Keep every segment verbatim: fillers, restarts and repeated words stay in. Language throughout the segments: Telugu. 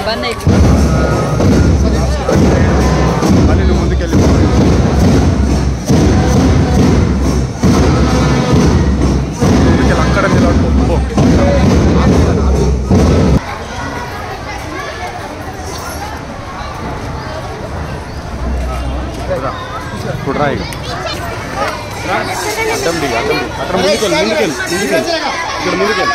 బంద్ అయిపోయింది. మళ్ళీ నువ్వు ముందుకెళ్ళి ముందుకెళ్ళి అక్కడ నిలబడుకో. ఇప్పుడు రా ఇక అడ్డం దిగి అడ్డం దిగి అక్కడ ముందుకెళ్ళి ముందుకెళ్ళి ముందుకెళ్ళి ఇక్కడ ముందుకెళ్ళి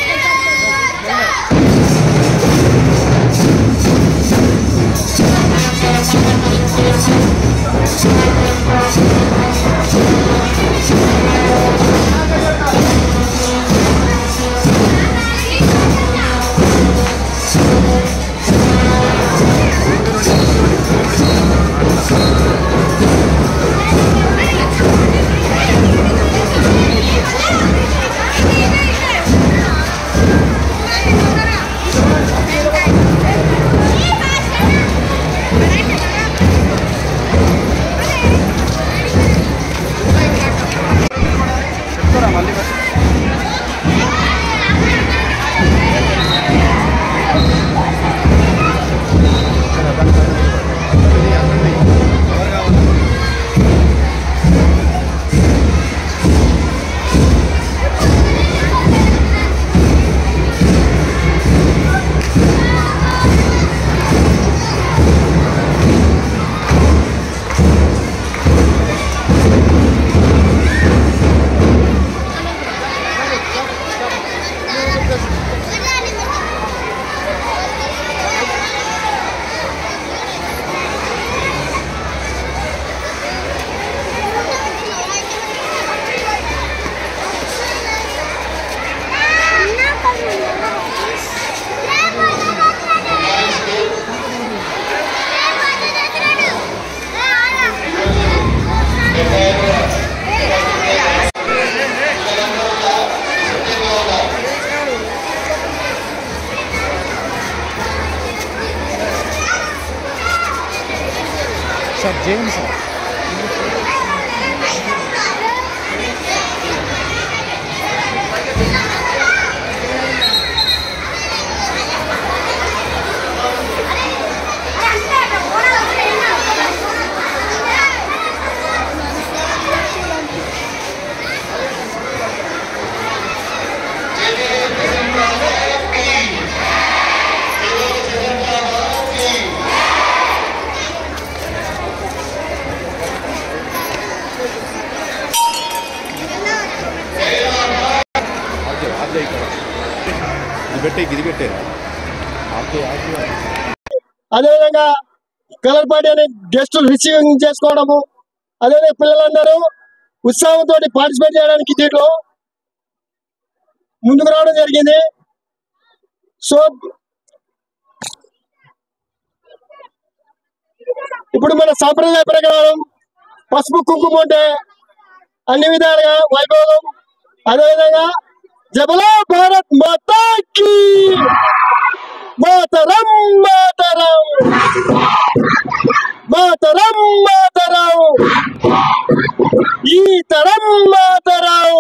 సార్ జేమ్స్ సార్ అదేవిధంగా కలర్ పార్టీ అనే గెస్టులు రిసీవింగ్ చేసుకోవడము, అదేవిధంగా పిల్లలందరూ ఉత్సాహంతో పార్టిసిపేట్ చేయడానికి దీంట్లో ముందుకు రావడం జరిగింది. సో ఇప్పుడు మన సాంప్రదాయ ప్రకారం పసుపు కుంకుమ ఉంటే అన్ని విధాలుగా వైభవం, అదేవిధంగా జబలా భారత్ మాతాకి మాతరం మాతరం మాతరం మాతరం ఈ తరం మాతరం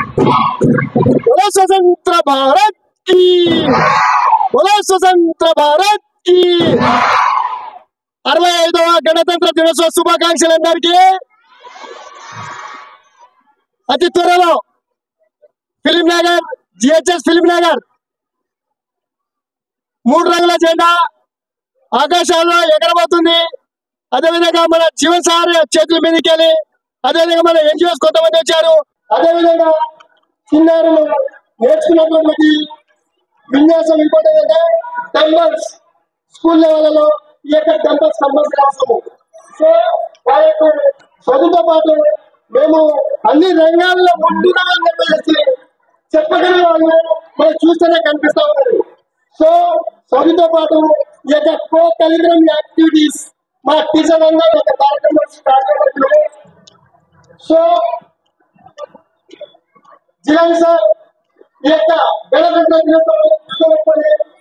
స్వతంత్ర భారత్ కి స్వతంత్ర భారత్ కి అరవై ఐదవ గణతంత్ర దినోత్సవ శుభాకాంక్షలు అందరికీ. అతి త్వరలో ఫిలిం నగర్ జిహెచ్ఎస్ ఫిలిం నగర్ మూడు రంగుల జెండా ఆకాశాల్లో ఎగరబోతుంది. అదేవిధంగా మన జీవన్ సార్ చేతుల మీదకి వెళ్ళి, అదేవిధంగా మన ఎన్జిఓస్ కొంతమంది వచ్చారు. అదేవిధంగా చిన్నారులు నేర్చుకున్నటువంటి విన్యాసం ఇంపార్టెంట్ అంటే టెంబల్స్ స్కూల్ లెవెల్లో ఈ యొక్క టెంబల్స్ కంపల్సరీ అవసరము. సో వారి యొక్క చదువుతో పాటు మేము అన్ని రంగాల్లో ముందున్నామని చెప్పేసి చెప్పగలిగే వాళ్ళు మనం చూస్తేనే కనిపిస్తా ఉన్నది. సో చదువుతో పాటు ఈ యొక్క కో కరికులం యాక్టివిటీస్ మా టీచర్ అందరూ ఒక కార్యక్రమం స్టార్ట్ చేయబడుతుంది. సో జిల్లా సార్ ఈ యొక్క గణతంత్ర దినోత్సవం